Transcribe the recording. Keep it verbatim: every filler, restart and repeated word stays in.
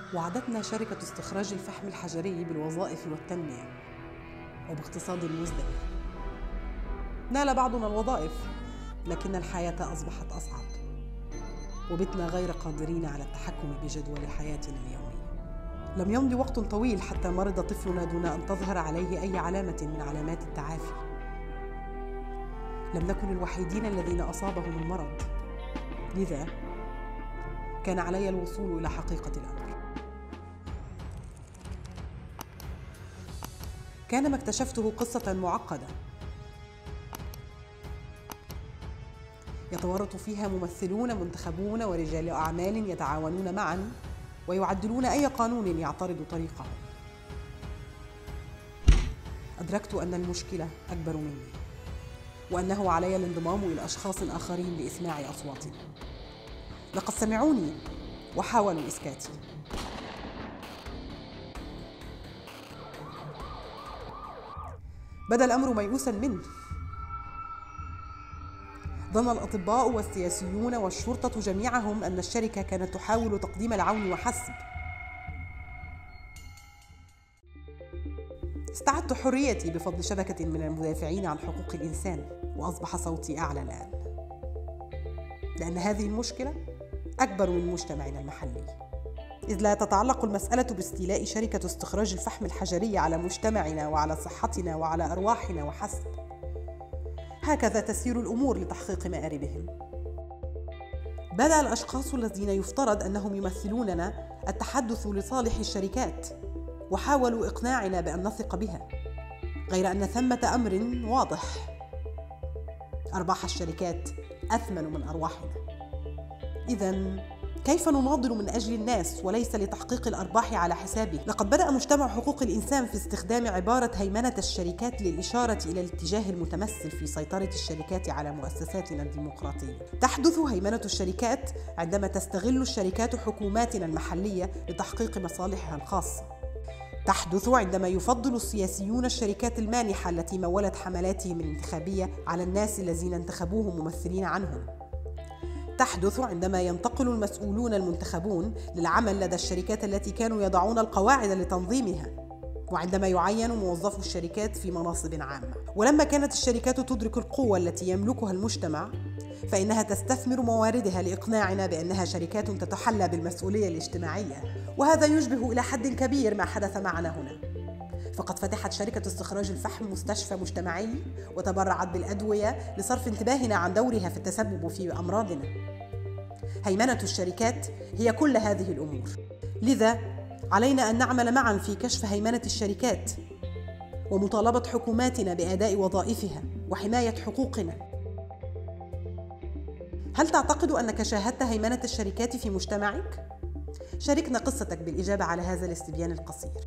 وعدتنا شركة استخراج الفحم الحجري بالوظائف والتنمية وباقتصاد مزدهر. نال بعضنا الوظائف، لكن الحياة أصبحت أصعب، وبتنا غير قادرين على التحكم بجدول حياتنا اليومي. لم يمض وقت طويل حتى مرض طفلنا دون أن تظهر عليه أي علامة من علامات التعافي. لم نكن الوحيدين الذين أصابهم المرض، لذا كان علي الوصول إلى حقيقة الأمر. كان ما اكتشفته قصة معقدة يتورط فيها ممثلون منتخبون ورجال أعمال يتعاونون معاً ويعدلون أي قانون يعترض طريقهم. أدركت أن المشكلة أكبر مني، وأنه علي الانضمام إلى أشخاص آخرين لإسماع أصواتنا. لقد سمعوني وحاولوا إسكاتي. بدا الأمر ميؤوساً منه. ظن الأطباء والسياسيون والشرطة جميعهم أن الشركة كانت تحاول تقديم العون وحسب. استعدت حريتي بفضل شبكة من المدافعين عن حقوق الإنسان، وأصبح صوتي أعلى الآن، لأن هذه المشكلة أكبر من مجتمعنا المحلي، إذ لا تتعلق المسألة باستيلاء شركة استخراج الفحم الحجري على مجتمعنا وعلى صحتنا وعلى أرواحنا وحسب. هكذا تسير الأمور لتحقيق مآربهم. بدأ الأشخاص الذين يفترض أنهم يمثلوننا التحدث لصالح الشركات، وحاولوا إقناعنا بأن نثق بها، غير أن ثمة أمر واضح: أرباح الشركات أثمن من أرواحنا. إذن كيف نناضل من أجل الناس وليس لتحقيق الأرباح على حسابه؟ لقد بدأ مجتمع حقوق الإنسان في استخدام عبارة هيمنة الشركات للإشارة إلى الاتجاه المتمثل في سيطرة الشركات على مؤسساتنا الديمقراطية. تحدث هيمنة الشركات عندما تستغل الشركات حكوماتنا المحلية لتحقيق مصالحها الخاصة. تحدث عندما يفضل السياسيون الشركات المانحة التي مولت حملاتهم الانتخابية على الناس الذين انتخبوهم ممثلين عنهم. تحدث عندما ينتقل المسؤولون المنتخبون للعمل لدى الشركات التي كانوا يضعون القواعد لتنظيمها، وعندما يعين موظفو الشركات في مناصب عامة. ولما كانت الشركات تدرك القوة التي يملكها المجتمع، فإنها تستثمر مواردها لإقناعنا بأنها شركات تتحلى بالمسؤولية الاجتماعية. وهذا يشبه إلى حد كبير ما حدث معنا هنا. فقد فتحت شركة استخراج الفحم مستشفى مجتمعي وتبرعت بالأدوية لصرف انتباهنا عن دورها في التسبب في أمراضنا. هيمنة الشركات هي كل هذه الأمور، لذا علينا أن نعمل معا في كشف هيمنة الشركات ومطالبة حكوماتنا بأداء وظائفها وحماية حقوقنا. هل تعتقد أنك شاهدت هيمنة الشركات في مجتمعك؟ شاركنا قصتك بالإجابة على هذا الاستبيان القصير.